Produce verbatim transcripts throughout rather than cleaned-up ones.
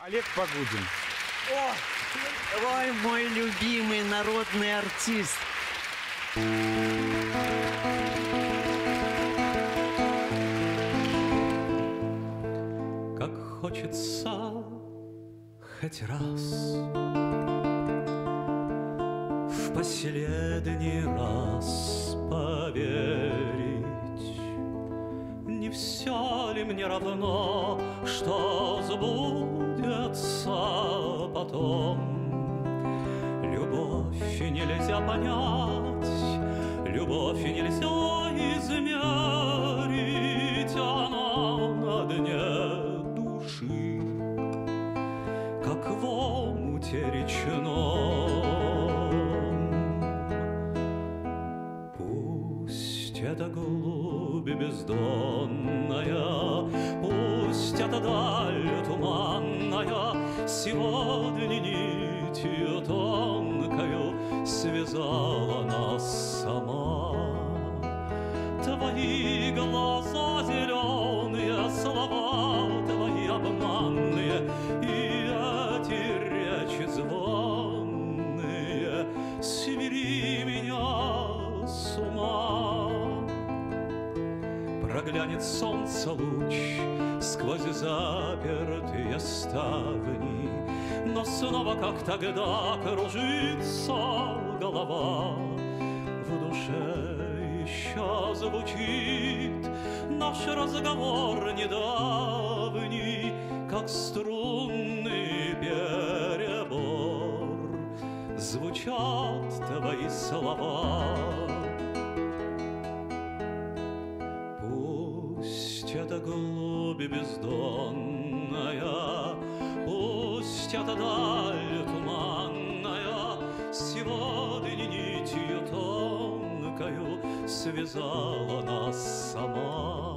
Олег Погудин. О, ой, мой любимый народный артист. Как хочется хоть раз, в последний раз поверить, не все ли мне равно, что сбудется потом. Любовь нельзя понять, любовь нельзя измерить, она на дне души, как в омуте речном. Пусть это глубь бездонная, пусть это даль туманная, сегодня нитью тонкою связала нас сама. Твои глаза зеленые, слова твои обманные, и эти речи звонные свели меня с ума. Проглянет солнце луч сквозь запертые ставни, но снова, как тогда, кружится голова. В душе еще звучит наш разговор недавний, как струнный перебор. Звучат твои слова. Пусть это глубь бездонная, пусть это даль туманная, сегодня нитью тонкою связала нас сама.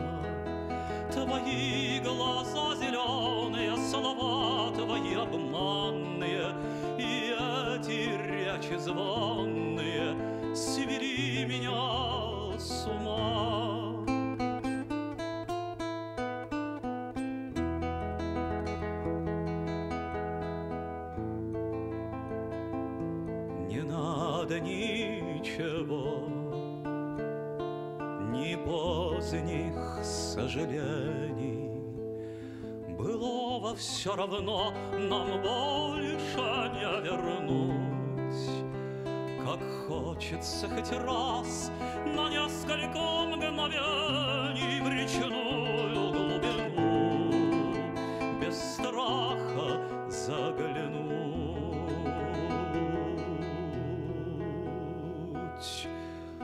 Твои глаза зеленые, слова твои обманные, и эти речи звонные свели меня с ума. Не надо ничего, ни поздних сожалений. Былого все равно нам больше не вернуть. Как хочется хоть раз на несколько мгновений в речную глубину без страха заглянуть.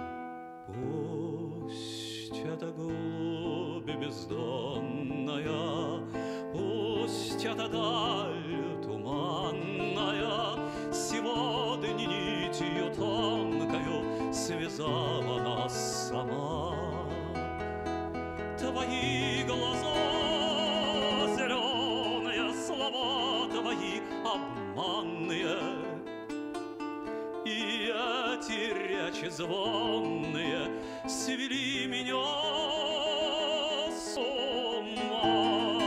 Пусть это глубь бездонная, пусть это даль туманная, сегодня нитью тонкою связала нас сама. Твои глаза зеленые, слова твои обманные, и эти речи звонные свели меня с ума.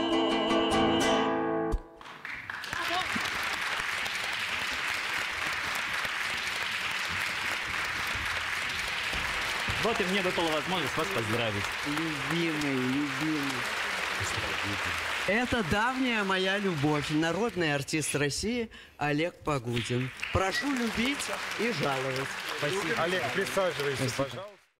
Вот и мне выпала возможность вас поздравить. Любимый, любимый. Это давняя моя любовь. Народный артист России Олег Погудин. Прошу любить и жаловать. Спасибо. Олег, присаживайся, пожалуйста.